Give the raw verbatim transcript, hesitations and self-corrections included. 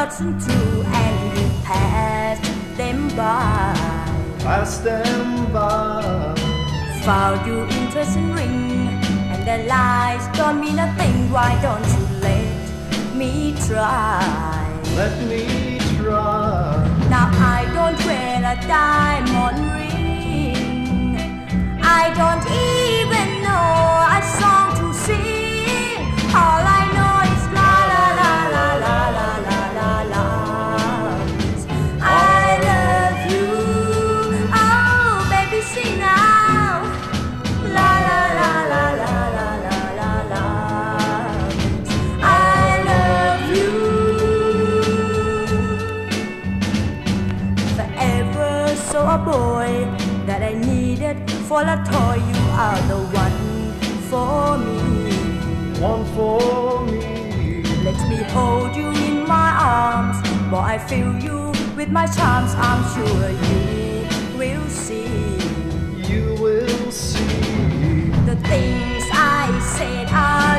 wasn't true, and you passed them by. Pass them by. Found you interesting ring, and their lies don't mean a thing. Why don't you let me try? Let me try. Now I don't wear a diamond ring. I don't even know a song to sing. All I know is la la la la la la la la la. I love you. Oh, baby, sing now. La la la la la la la la la. I love you. Forever so a boy that I needed for a toy. You are the one for me. One for me. Let me hold you in my arms, boy, I fill you with my charms. I'm sure you will see. You will see. The things I said are